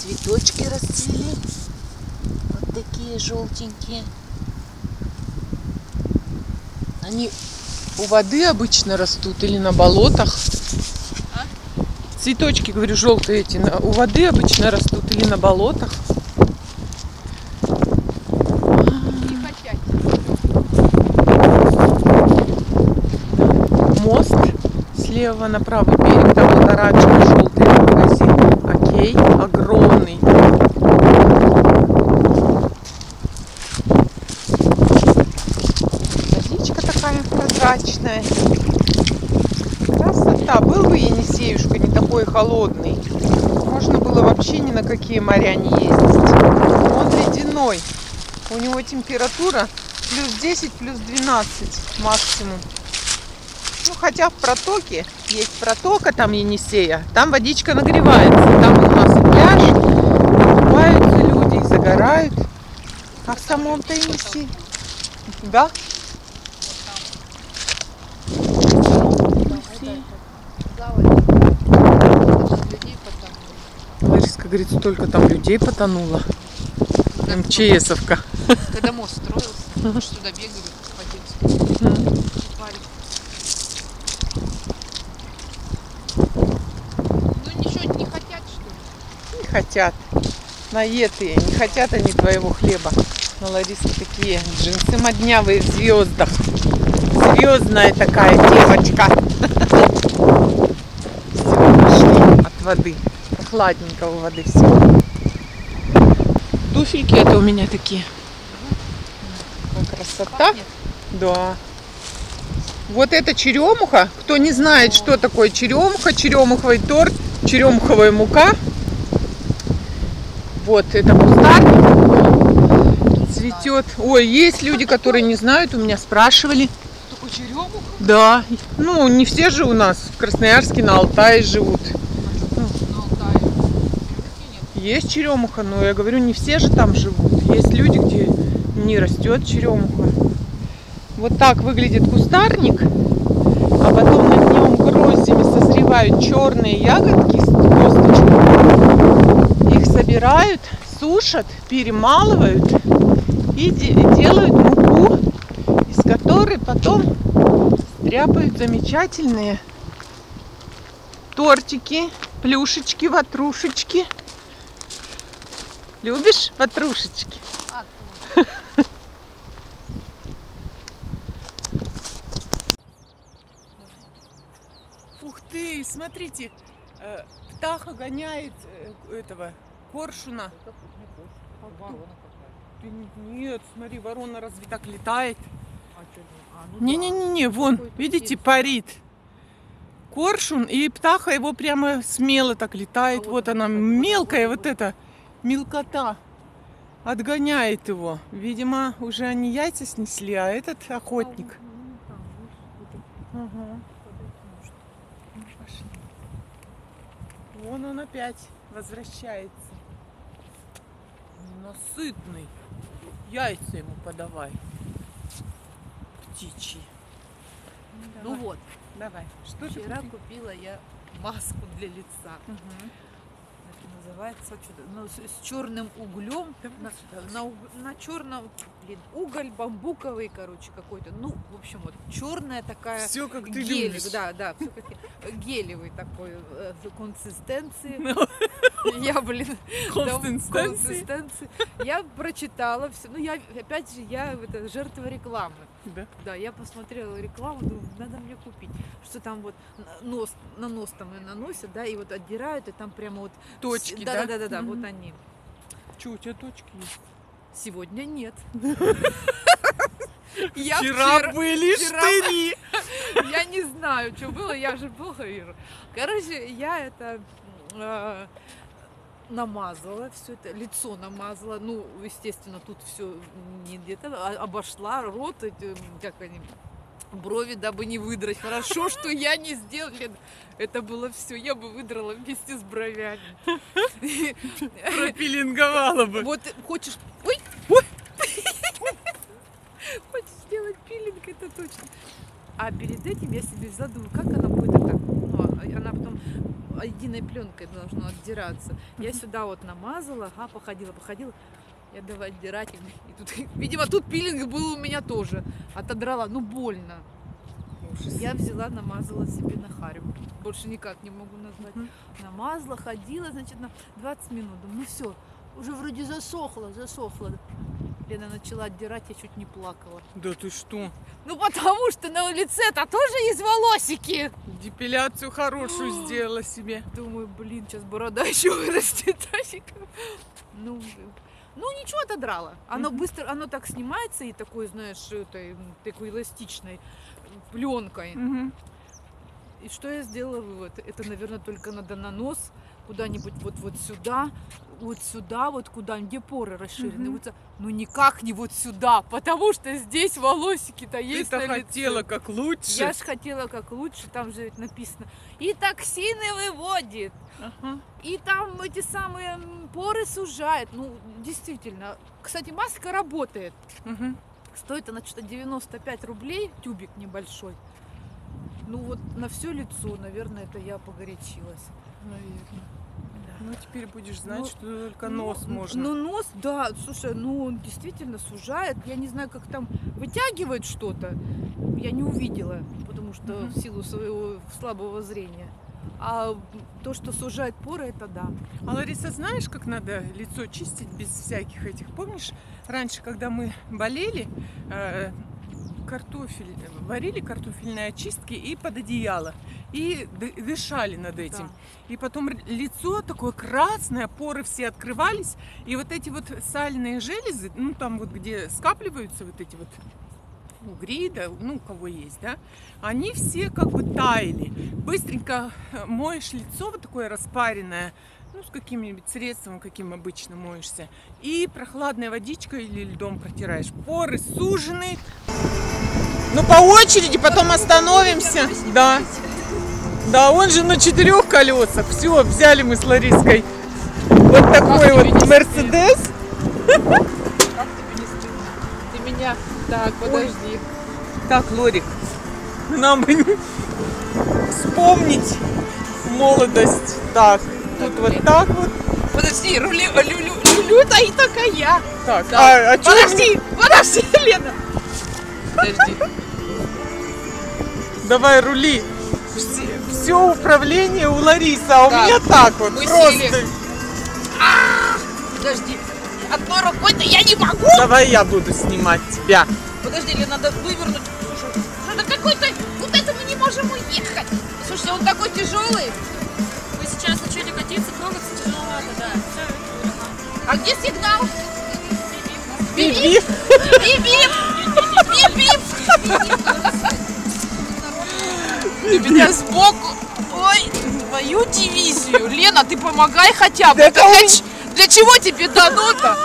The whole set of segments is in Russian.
цветочки расцвели. Вот такие желтенькие. Они у воды обычно растут или на болотах? Цветочки, говорю, желтые эти, у воды обычно растут или на болотах? Мост слева на правый берег, там вот оранжево-желтый магазин. Окей, огромный. Водичка такая прозрачная. Красота. Был бы Енисеюшка не такой холодный. Можно было вообще ни на какие моря не ездить. Он ледяной. У него температура плюс 10, плюс 12 максимум. Ну, хотя в протоке, есть протока там Енисея, там водичка нагревается. Там у нас пляж, купаются люди и загорают. А в самом-то Енисее. Да? Лариска говорит, столько там людей потонуло. МЧСовка. Когда мост строился, сюда бегали по детски. Ну ничего не хотят, что ли? Не хотят. Наетые. Не хотят они твоего хлеба. Но Лариска такие джинсы моднявые в звездах. Звездная такая девочка. Все, пошли от воды. Прохладненько у воды все. Туфельки это у меня такие. Красота. Пахнет. Да. Вот это черемуха. Кто не знает, что такое черемуха, черемуховый торт, черемуховая мука. Вот это кустарник. Цветет. Ой, есть люди, которые не знают, у меня спрашивали. Такой черемуха? Да. Ну, не все же у нас в Красноярске на Алтае живут. На Алтае. Есть черемуха, но я говорю, не все же там живут. Есть люди, где не растет черемуха. Вот так выглядит кустарник, а потом на нем гроздями созревают черные ягодки с косточкой. Их собирают, сушат, перемалывают и делают муку, из которой потом стряпают замечательные тортики, плюшечки, ватрушечки. Любишь ватрушечки? Ух ты, смотрите, птаха гоняет этого коршуна. Нет, смотри, ворона разве так летает? Не-не-не, вон, видите, парит. Коршун, и птаха его прямо смело так летает. Вот она, мелкая вот эта мелкота. Отгоняет его. Видимо, уже они яйца снесли, а этот охотник. Ага. Вон он опять возвращается. Насытный. Яйца ему подавай. Птичьи. Ну вот. Давай. Что Вчера ты купила я маску для лица. Угу. Это называется ну, с черным углем. На черном, уголь бамбуковый, короче, какой-то. Ну, в общем, вот черная такая. Все как ты гель, любишь. да, все как гелевый такой консистенции. Я, блин, консистенции. Я прочитала все. Ну, я, опять же, это жертва рекламы. Да? Да, я посмотрела рекламу, думаю, надо мне купить. Что там вот на нос там и наносят, да, и вот отдирают, и там прямо вот Точки, да? Да, вот они. Че, у тебя точки есть? Сегодня нет. Вчера были штыри. Я не знаю, что было, я же плохо вижу. Короче, я это намазала все это, лицо намазала, ну, естественно, тут все не где-то, обошла рот, как они, брови, дабы не выдрать. Хорошо, что я не сделала. Это было все, я бы выдрала вместе с бровями. Пропилинговала бы. Вот хочешь... Ой! Хочешь сделать пилинг, это точно. А перед этим я себе задумала, как она будет это... она потом единой пленкой должна отдираться. Я сюда вот намазала, ага, походила. Я давай отдирать. И тут, видимо, тут пилинг был у меня тоже. Отодрала, ну больно. Я взяла, намазала себе на харю. Больше никак не могу назвать. Намазала, ходила, значит, на 20 минут. Думаю, ну все, уже вроде засохло. Лена начала отдирать, я чуть не плакала. Да ты что? Ну потому что на лице-то тоже есть волосики. Депиляцию хорошую сделала себе. Думаю, блин, сейчас борода еще вырастет. Ну ничего, отодрала. Оно быстро, оно так снимается и такой, знаешь, такой эластичной пленкой. И что я сделала вывод? Это, наверное, только надо на нос куда-нибудь вот сюда, вот куда-нибудь, где поры расширены. Вот, ну никак не вот сюда, потому что здесь волосики-то есть. Ты-то хотела как лучше. Я ж хотела как лучше, там же написано. И токсины выводит. И там эти самые поры сужает. Ну, действительно. Кстати, маска работает. Стоит она что-то 95 рублей, тюбик небольшой. Ну вот на все лицо, наверное, это я погорячилась. Наверное. Да. Ну теперь будешь знать, что только нос можно. Ну нос, да, слушай, ну он действительно сужает. Я не знаю, как там вытягивает что-то. Я не увидела, потому что в силу своего слабого зрения. А то, что сужает поры, это да. А, Лариса, знаешь, как надо лицо чистить без всяких этих? Помнишь, раньше, когда мы болели, варили картофельные очистки и под одеяло. И дышали над этим. Да. И потом лицо такое красное, поры все открывались. И вот эти вот сальные железы, ну там вот где скапливаются вот эти вот угри, да, ну у кого есть, да, они все как бы таяли. Быстренько моешь лицо, вот такое распаренное, ну с каким-нибудь средством, каким обычно моешься. И прохладной водичкой или льдом протираешь. Поры сужены. Ну по очереди, потом остановимся. Да. Да, он же на 4 колесах. Все, взяли мы с Лариской вот такой вот Мерседес. Как тебе не стыдно? Ты меня... Так, подожди. Так, Лорик, нам бы вспомнить молодость. Так, тут вот так вот. Подожди, Люля-то и такая. Так, а подожди, Лена. Подожди. Давай, рули. Все управление у Ларисы, а у меня так вот. Мы просто. Сели. Подожди. Одной рукой-то я не могу. Давай я буду снимать тебя. Подожди, Лена, надо вывернуть. Слушай, это какой-то... Вот это мы не можем уехать. Слушайте, он такой тяжелый. Вы сейчас начали катиться, трогаться тяжеловато, да. А где сигнал? Бип-бип. Бип-бип. Бип-бип. Ты меня сбоку. Ой, твою дивизию. Лена, ты помогай хотя бы. Для чего тебе дано-то?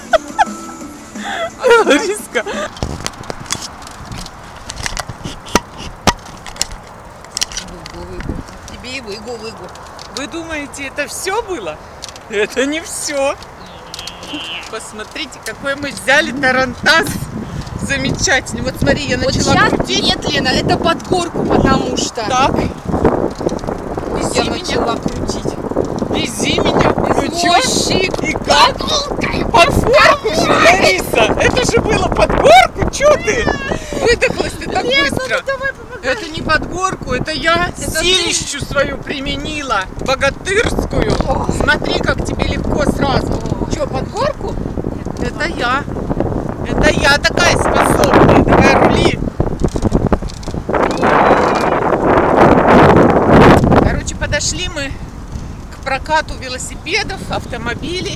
Лариска. Тебе и выгу. Вы думаете, это все было? Это не все. Посмотрите, какой мы взяли тарантас. Замечательный. Вот смотри, я начала крутить. Нет, Лена, это под горку, потому что... Так. Я начала крутить. Вези меня. Извозчик. И как? Под горку же, Лариса. Это же было под горку. Чё ты? Выдохлась ты так быстро. Ну давай помогай. Это не под горку, это я силищу свою применила. Богатырскую. Смотри, как тебе легко сразу. Чё, под горку? Это я. Это я такая способная. Давай рули. Короче, подошли мы к прокату велосипедов, автомобилей.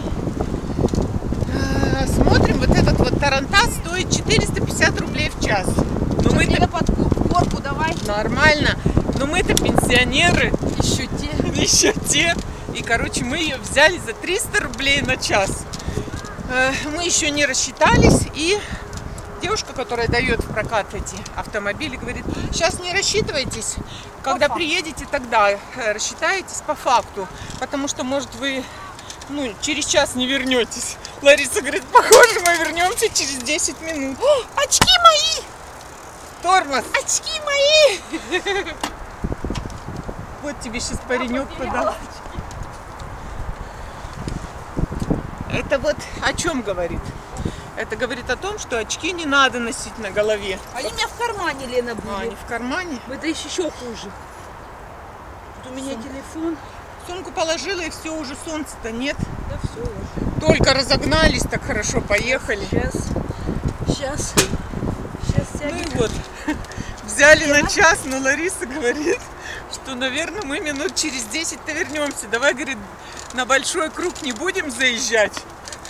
Смотрим, вот этот вот тарантас стоит 450 рублей в час. Но мы-то под горку давай. Нормально. Но мы-то пенсионеры. Еще те. И, короче, мы ее взяли за 300 рублей на час. Мы еще не рассчитались, и девушка, которая дает в прокат эти автомобили, говорит: сейчас не рассчитывайтесь, когда приедете, тогда рассчитаетесь по факту, потому что, может, вы через час не вернетесь. Лариса говорит: похоже, мы вернемся через 10 минут. О, очки мои! Тормоз! Очки мои! Вот тебе сейчас паренек подал. Это вот о чем говорит? Это говорит о том, что очки не надо носить на голове. Они у меня в кармане, Лена, были. А, они в кармане? Это еще хуже. Тут у меня телефон. Сумку положила, и все, уже солнца-то нет. Да все уже. Только разогнались, так хорошо поехали. Сейчас Ну сядем. и вот, взяли на час, но Лариса говорит, что, наверное, мы минут через 10-то вернемся. Давай, говорит, на большой круг не будем заезжать,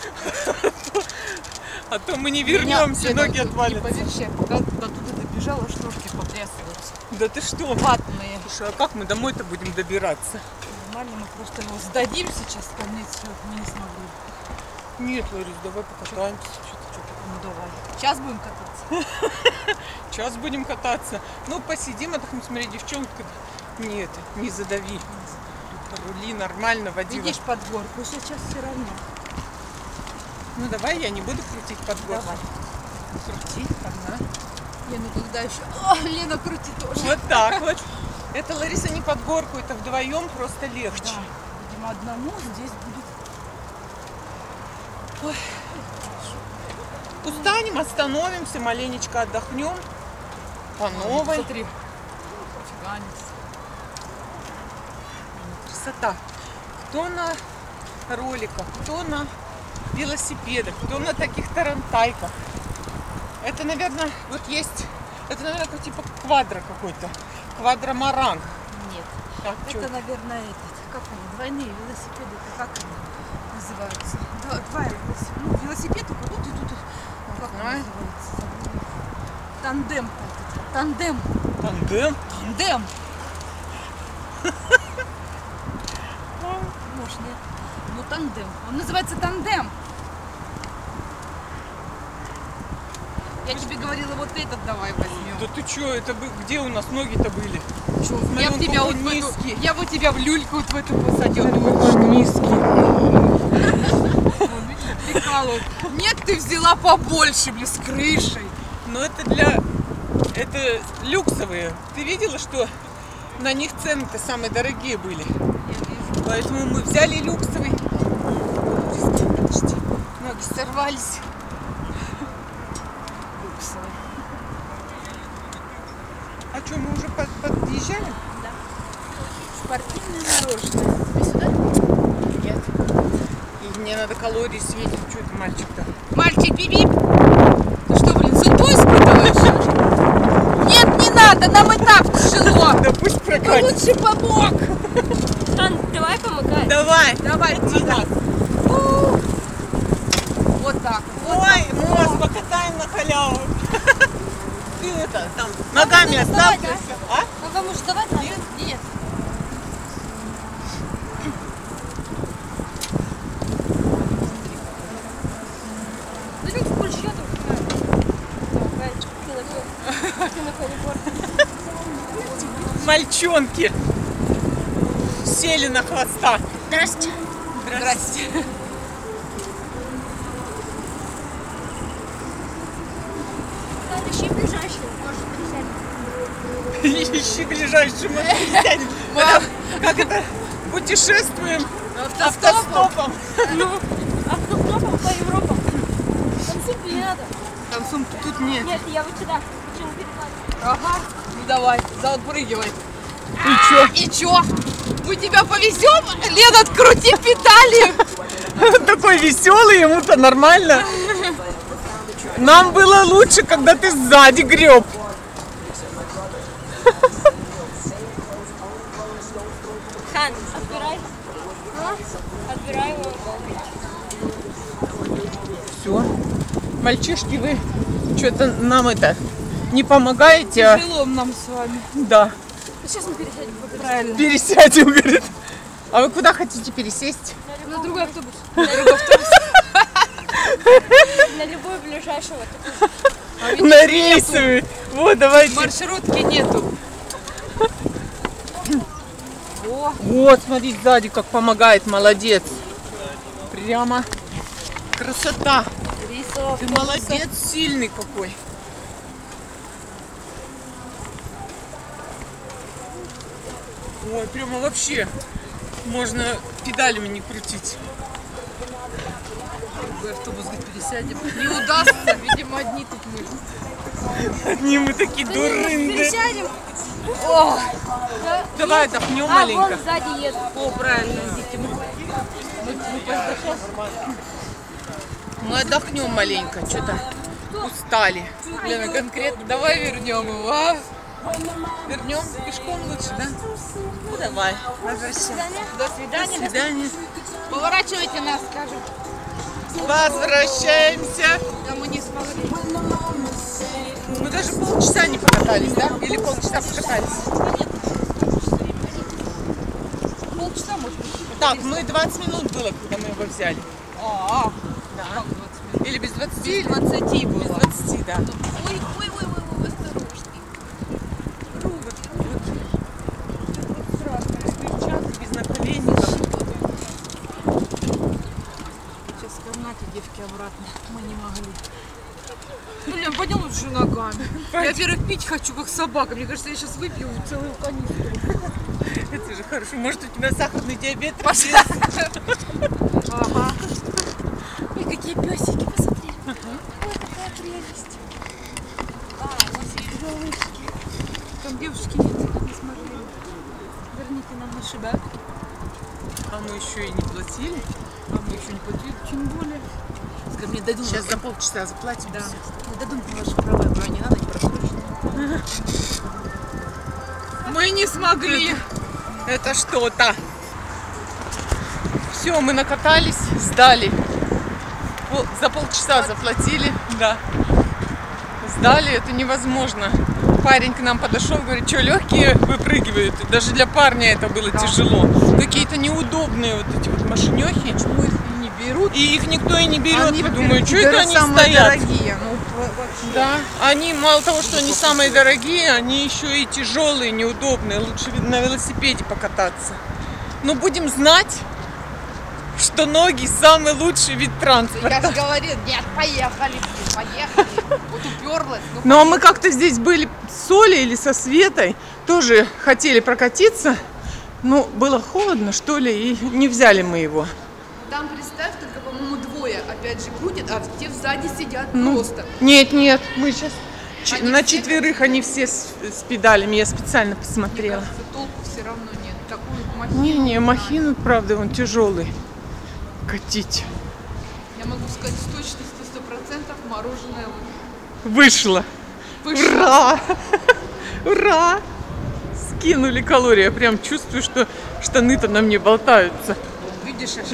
а то мы не вернемся, ноги отвалятся. Поверишь, я когда до туда добежала, аж ножки потрясываются. Да ты что? Ватные. Слушай, а как мы домой-то будем добираться? Нормально, мы просто его сдадим сейчас, конец мы не смогли. Нет, Ларис, давай покатаемся. Ну давай. Сейчас будем кататься. Час будем кататься. Ну, посидим, а так мы, смотри, девчонка. Нет, не задави. Рули нормально, водила. Видишь под горку, сейчас все равно. Ну давай, я не буду крутить под горку. Давай. Крути, одна. Лена, когда еще... О, Лена, крути тоже. Вот так вот. Это, Лариса, не под горку, это вдвоем просто легче. Да. Видимо, одному здесь будет... Ой. Устанем, остановимся, маленечко отдохнем. По новой. Смотри. Фиганец. Красота. Кто на роликах, кто на велосипедах, кто на таких тарантайках. Это, наверное, вот есть... Это, наверное, типа квадро какой-то. Квадромаранг. Нет. Так, чё? Это, наверное, как они, двойные велосипеды, это как они называются? Два велосипеда. Ну, велосипед только тут и тут. Как он Знаю. называется? Забыла. Тандем. Тандем. Тандем. Тандем. Может, нет. Ну, тандем. Он называется тандем. Я тебе говорила, вот этот давай возьмем. Да ты чё, это где у нас ноги-то были? Чё, Смотри, я он в тебя какой вот в эту, низкий. я вот тебя в люльку вот в эту посадила. Он низкий. Прикалывает. Нет, ты взяла побольше, блин, с крышей. Но это для... Это люксовые. Ты видела, что на них цены-то самые дорогие были? Я вижу. Поэтому мы взяли люксовый. Подожди, ноги сорвались. Люксовый. А что, мы уже подъезжаем? Спортивное мороженое. Ты сюда? Нет. И мне надо калории светить. Что это мальчик-то? Мальчик, бип-бип. Ты что, блин, судьбу испытываешь? Нет, не надо, нам и так тяжело. Да пусть Ты прокатит. лучше помог. Ан, давай помогай. Давай. Давай, иди нас. Вот так. Вот Ой, мы вас покатаем на халяву. Ты это, там, ногами надо оставь. сдавать, А? А вам уже давать надо? Нет. Да люди больше я только. Мальчонки сели на хвоста. Здрасте. Здрасте. Ищи ближайший. Может, присядем. Ищи ближайший магазин. Мам. Как это? Путешествуем Автостопом. автостопом. Автостопом по Европам. Там сумки не надо. Там сумки тут нет. Нет, я вот сюда. Почему перекладываю? Ага. Ну давай, заотпрыгивай. И чё? И чё? Мы тебя повезем? Лена, открути педали. Такой веселый, ему-то нормально. Нам было лучше, когда ты сзади греб. Хан, отбирай. Отбирай его. Все. Мальчишки, вы что-то нам это не помогаете, а... Тяжело нам с вами. Да. Сейчас мы пересядем. Правильно. Пересядем, говорит. А вы куда хотите пересесть? На другой автобус. На любой ближайшего. На рейсовый. Вот, давайте. Маршрутки нету. О, Вот, смотри, сзади как помогает, молодец. Прямо красота. рейсовый Ты автобус. молодец, сильный какой. Ой, прямо вообще можно педалями не крутить. В автобус пересядем. Не удастся, видимо, одни тут мы. Одни мы такие дурынды. Пересядем. О, Давай отдохнем А, маленько. вон сзади едет. о, правильно, идите. Мы отдохнем маленько. Что-то устали. Лена, конкретно, давай вернем его, а? Вернем пешком лучше, да? Ну, давай. Возвращаемся. До До свидания. свидания. Поворачивайте нас, скажем. Возвращаемся. Да мы не смогли. Мы даже полчаса не покатались, да? Или полчаса покатались? Полчаса, может быть. Так, мы 20 минут было, когда мы его взяли. А, Да. как 20 минут? Или без 20? Без 20 было. Без 20, да. Ой, ой, ой, ой, осторожней. Перчатки без наколенников. Сейчас скорнайте, девки, обратно. Мы не могли. Блин, пойдем лучше ногами. Я, во-первых, пить хочу, как собака. Мне кажется, я сейчас выпью целую канистру. Это же хорошо. Может, у тебя сахарный диабет? Ага. Ой, какие песики, посмотри. Ой, какая прелесть. А, вот эти голышки. Там девушки нет, не смогли. Верните нам наши бабки. А мы еще и не платили. А мы еще не платили, тем более. Скажи, мне дадут. Сейчас за полчаса заплатим. Да. Всё. Мне дадут ваши права, я говорю, не надо, не просрочено. Мы не смогли. Это что-то. Все, мы накатались, сдали. За полчаса заплатили, да. Сдали, это невозможно. Парень к нам подошел, говорит, что легкие выпрыгивают. И даже для парня это было тяжело. Какие-то неудобные вот эти вот машинехи. Почему их и не берут? И их никто и не берет. Они, Я думаю, что это они самые стоят? дорогие. Ну, вообще. Да, они мало того, что они самые дорогие, они еще и тяжелые, неудобные. Лучше на велосипеде покататься. Но будем знать, что ноги самый лучший вид Я транспорта. же говорю, нет, поехали, поехали. Вот уперлась. Ну, Ну а мы как-то здесь были с Олей или со Светой, тоже хотели прокатиться. Но было холодно, что ли, и не взяли мы его. там, представь, только, по-моему, двое опять же крутят, а те сзади сидят Ну, просто. Нет, мы сейчас Они на все четверых, они все с педалями, я специально Мне посмотрела. кажется, толку все равно нет. Такую махину. Не, махину, правда, он тяжелый. Катить. Я могу сказать с точностью 100% мороженое вот Вышло. вышло. Ура! Ура! Скинули калории. Я прям чувствую, что штаны-то на мне болтаются. Видишь, аж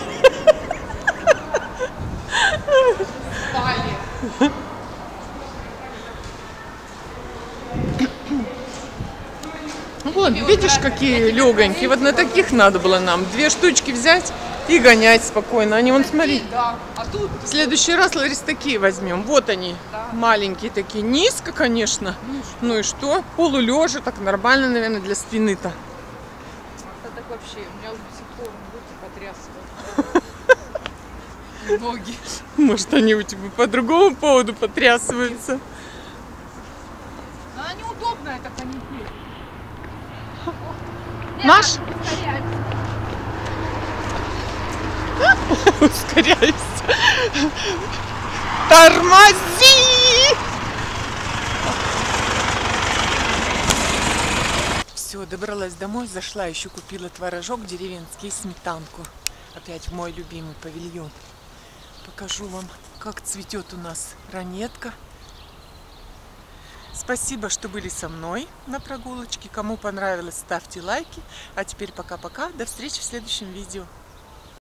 спали. Вот, видишь, какие легонькие. Вот на таких надо было нам 2 штучки взять и гонять спокойно. Они, вон, смотри. Да, а тут В следующий раз, Ларис, такие возьмем. Вот они, Да. маленькие такие. Низко, конечно. Ну и что? Полулежа, так нормально, наверное, для спины-то. это так вообще, у меня уже до сих пор руки потрясывают. Ноги. Может, они у тебя по другому поводу потрясываются. Она неудобная, так они пьют. Наш? Ускоряюсь. Тормози! Все, добралась домой, зашла, еще купила творожок деревенский и сметанку. Опять в мой любимый павильон. Покажу вам, как цветет у нас ранетка. Спасибо, что были со мной на прогулочке. Кому понравилось, ставьте лайки. А теперь пока-пока. До встречи в следующем видео.